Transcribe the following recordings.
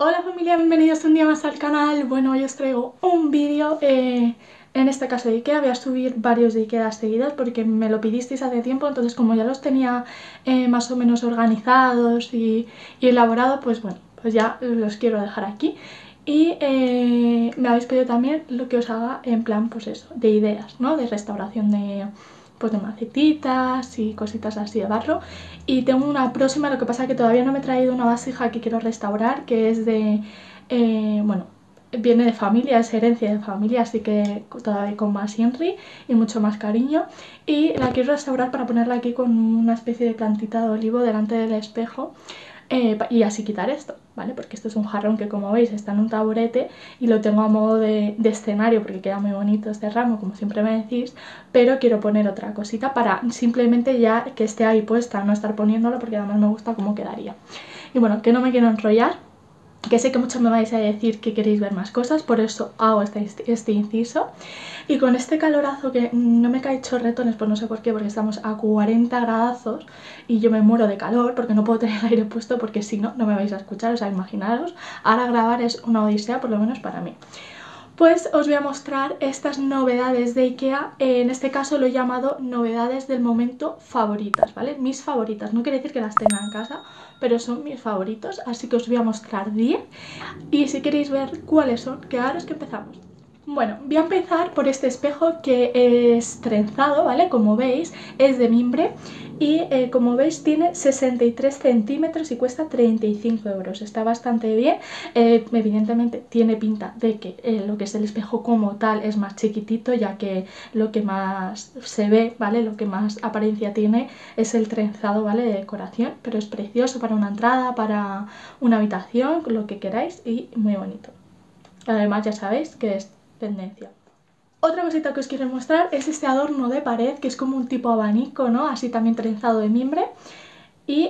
Hola familia, bienvenidos un día más al canal. Bueno, hoy os traigo un vídeo, en este caso de Ikea. Voy a subir varios de Ikea seguidos porque me lo pidisteis hace tiempo, entonces como ya los tenía más o menos organizados y elaborado, pues bueno, pues ya los quiero dejar aquí. Y me habéis pedido también lo que os haga en plan, pues eso, de ideas, ¿no? De restauración de macetitas y cositas así de barro. Y tengo una próxima, lo que pasa es que todavía no me he traído una vasija que quiero restaurar, que es de, bueno, viene de familia, es herencia de familia, así que todavía con más Henry y mucho más cariño. Y la quiero restaurar para ponerla aquí con una especie de plantita de olivo delante del espejo. Y así quitar esto, ¿vale? Porque esto es un jarrón que, como veis, está en un taburete y lo tengo a modo de escenario porque queda muy bonito este ramo, como siempre me decís, pero quiero poner otra cosita para simplemente ya que esté ahí puesta, no estar poniéndolo, porque además me gusta cómo quedaría. Y bueno, que no me quiero enrollar, que sé que muchos me vais a decir que queréis ver más cosas, por eso hago este inciso. Y con este calorazo que no me cae chorretones, pues no sé por qué, porque estamos a 40 gradazos y yo me muero de calor porque no puedo tener el aire puesto, porque si no, no me vais a escuchar. O sea, imaginaros, ahora grabar es una odisea, por lo menos para mí. Pues os voy a mostrar estas novedades de Ikea. En este caso lo he llamado novedades del momento favoritas, ¿vale? Mis favoritas, no quiere decir que las tenga en casa, pero son mis favoritos, así que os voy a mostrar 10 y si queréis ver cuáles son, quedaros que empezamos. Bueno, voy a empezar por este espejo que es trenzado, ¿vale? Como veis, es de mimbre y como veis tiene 63 centímetros y cuesta 35 euros. Está bastante bien. Evidentemente tiene pinta de que lo que es el espejo como tal es más chiquitito, ya que lo que más se ve, ¿vale? Lo que más apariencia tiene es el trenzado, ¿vale? De decoración, pero es precioso para una entrada, para una habitación, lo que queráis, y muy bonito. Además ya sabéis que es tendencia. Otra cosita que os quiero mostrar es este adorno de pared, que es como un tipo abanico, ¿no? Así también trenzado de mimbre. Y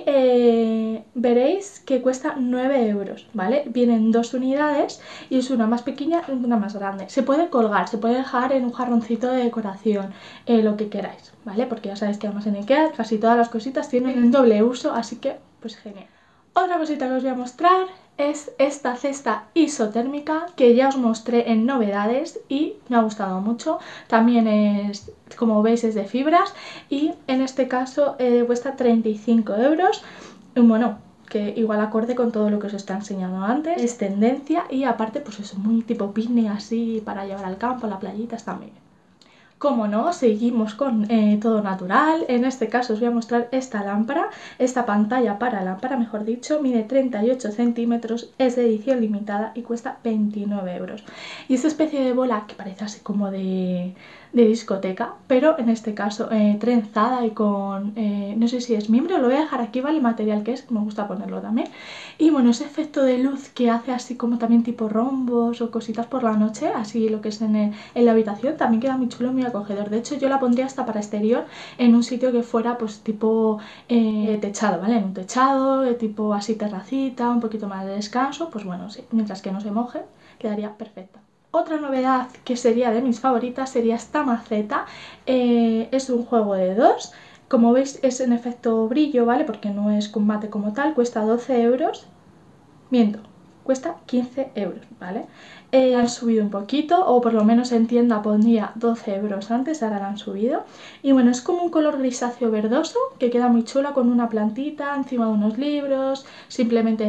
veréis que cuesta 9 euros, ¿vale? Vienen dos unidades y es una más pequeña y una más grande. Se puede colgar, se puede dejar en un jarroncito de decoración, lo que queráis, ¿vale? Porque ya sabéis que además en Ikea casi todas las cositas tienen un doble uso, así que pues genial. Otra cosita que os voy a mostrar es esta cesta isotérmica que ya os mostré en novedades y me ha gustado mucho. También es, como veis, es de fibras y en este caso cuesta 35 euros. Bueno, que igual acorde con todo lo que os está enseñando antes. Es tendencia y aparte pues es muy tipo picnic, así para llevar al campo, a la playita, está muy bien. Como no, seguimos con todo natural. En este caso os voy a mostrar esta lámpara, esta pantalla para lámpara, mejor dicho, mide 38 centímetros, es de edición limitada y cuesta 29 euros. Y esta especie de bola que parece así como de discoteca, pero en este caso trenzada y con, no sé si es mimbre, lo voy a dejar aquí, ¿vale? El material que es, me gusta ponerlo también. Y bueno, ese efecto de luz que hace así como también tipo rombos o cositas por la noche, así lo que es en la habitación, también queda muy chulo, muy acogedor. De hecho yo la pondría hasta para exterior en un sitio que fuera pues tipo techado, ¿vale? En un techado, tipo así terracita, un poquito más de descanso, pues bueno, sí, mientras que no se moje, quedaría perfecta. Otra novedad que sería de mis favoritas sería esta maceta. Es un juego de dos. Como veis es en efecto brillo, ¿vale? Porque no es combate como tal, cuesta 12 euros. Miento, cuesta 15 euros, ¿vale? Han subido un poquito, o por lo menos en tienda pondría 12 euros antes, ahora la han subido. Y bueno, es como un color grisáceo verdoso, que queda muy chula con una plantita encima de unos libros, simplemente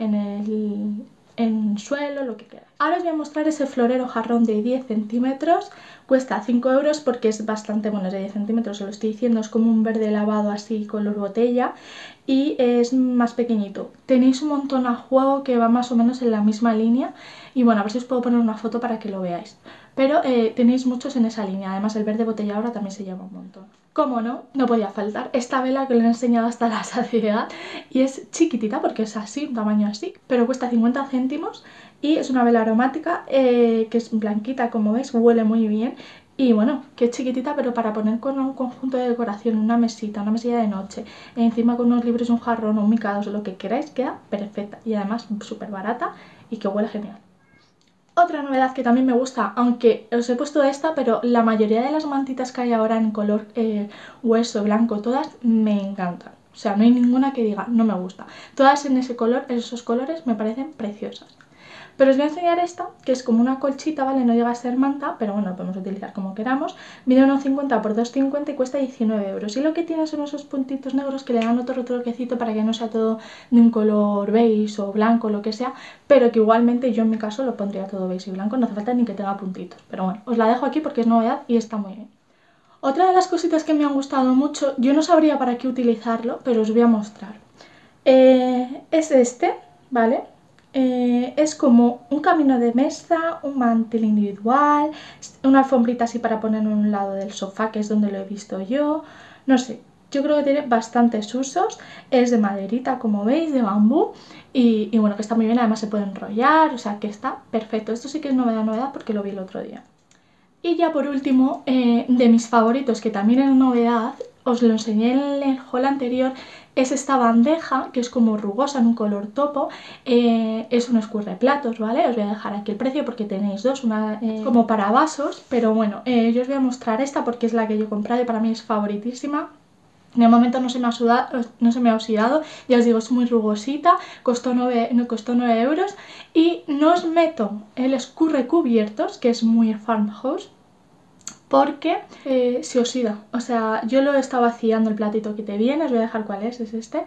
en suelo, lo que queda. Ahora os voy a mostrar ese florero jarrón de 10 centímetros, cuesta 5 euros porque es bastante, bueno, es de 10 centímetros, os lo estoy diciendo, es como un verde lavado así color botella y es más pequeñito. Tenéis un montón a juego que va más o menos en la misma línea y bueno, a ver si os puedo poner una foto para que lo veáis. Pero tenéis muchos en esa línea, además el verde botella ahora también se llama un montón. Como no, no podía faltar esta vela que os he enseñado hasta la saciedad y es chiquitita porque es así, un tamaño así, pero cuesta 50 céntimos y es una vela aromática que es blanquita, como veis, huele muy bien. Y bueno, que es chiquitita, pero para poner con un conjunto de decoración, una mesita de noche, encima con unos libros, un jarrón, un micados, lo que queráis, queda perfecta. Y además súper barata y que huele genial. Otra novedad que también me gusta, aunque os he puesto esta, pero la mayoría de las mantitas que hay ahora en color hueso, blanco, todas me encantan. O sea, no hay ninguna que diga no me gusta. Todas en ese color, esos colores me parecen preciosas. Pero os voy a enseñar esta, que es como una colchita, ¿vale? No llega a ser manta, pero bueno, lo podemos utilizar como queramos. Mide 1,50 por 2,50 y cuesta 19 euros. Y lo que tiene son esos puntitos negros que le dan otro toquecito para que no sea todo de un color beige o blanco, lo que sea, pero que igualmente yo en mi caso lo pondría todo beige y blanco, no hace falta ni que tenga puntitos. Pero bueno, os la dejo aquí porque es novedad y está muy bien. Otra de las cositas que me han gustado mucho, yo no sabría para qué utilizarlo, pero os voy a mostrar. Es este, ¿vale? Es como un camino de mesa, un mantel individual, una alfombrita así para poner en un lado del sofá, que es donde lo he visto yo. No sé, yo creo que tiene bastantes usos. Es de maderita, como veis, de bambú. Y bueno, que está muy bien, además se puede enrollar, o sea que está perfecto. Esto sí que es novedad porque lo vi el otro día. Y ya por último, de mis favoritos, que también es novedad, os lo enseñé en el haul anterior, es esta bandeja, que es como rugosa en un color topo, es un escurreplatos, ¿vale? Os voy a dejar aquí el precio porque tenéis dos, una como para vasos, pero bueno, yo os voy a mostrar esta porque es la que yo he comprado y para mí es favoritísima. De momento no se me ha oxidado, ya os digo, es muy rugosita, costó 9 euros. Y no os meto el escurre cubiertos, que es muy farmhouse, porque se oxida. O sea, yo lo he estado vaciando el platito que te viene, os voy a dejar cuál es este.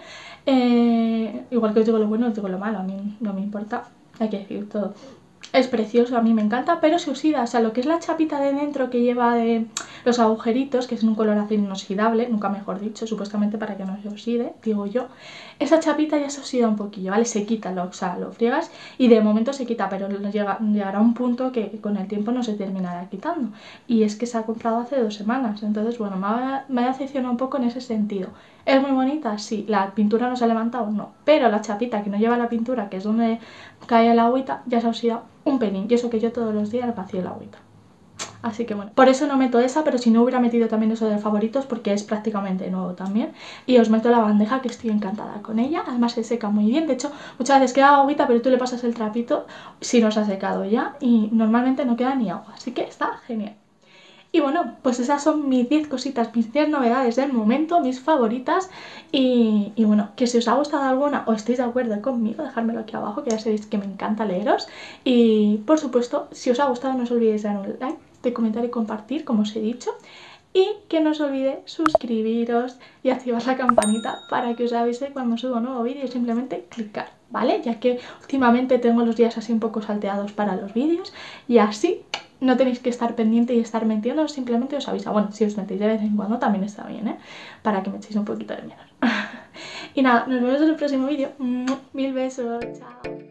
Igual que os digo lo bueno, os digo lo malo, a mí no me importa, hay que decir todo. Es precioso, a mí me encanta, pero se oxida. O sea, lo que es la chapita de dentro que lleva de los agujeritos, que es un color azul inoxidable, nunca mejor dicho, supuestamente para que no se oxide, digo yo. Esa chapita ya se oxida un poquillo, ¿vale? Se quita, o sea, lo friegas y de momento se quita, pero llegará un punto que con el tiempo no se terminará quitando. Y es que se ha comprado hace 2 semanas, entonces, bueno, me ha decepcionado un poco en ese sentido. ¿Es muy bonita? Sí. ¿La pintura no se ha levantado? No. Pero la chapita que no lleva la pintura, que es donde cae el agüita, ya se ha oxidado un pelín. Y eso que yo todos los días vacío el agüita. Así que bueno, por eso no meto esa, pero si no hubiera metido también eso de favoritos porque es prácticamente nuevo también. Y os meto la bandeja, que estoy encantada con ella, además se seca muy bien. De hecho, muchas veces queda agüita, pero tú le pasas el trapito si no se ha secado ya y normalmente no queda ni agua, así que está genial. Y bueno, pues esas son mis 10 cositas, mis 10 novedades del momento, mis favoritas. Y bueno, que si os ha gustado alguna o estáis de acuerdo conmigo, dejármelo aquí abajo, que ya sabéis que me encanta leeros. Y por supuesto, si os ha gustado no os olvidéis de dar un like, de comentar y compartir, como os he dicho. Y que no os olvide suscribiros y activar la campanita para que os avise cuando subo un nuevo vídeo y simplemente clicar, ¿vale? Ya que últimamente tengo los días así un poco salteados para los vídeos y así no tenéis que estar pendiente y estar mintiendo, simplemente os avisa. Bueno, si os metéis de vez en cuando también está bien, ¿eh? Para que me echéis un poquito de menos. Y nada, nos vemos en el próximo vídeo. Mil besos, chao.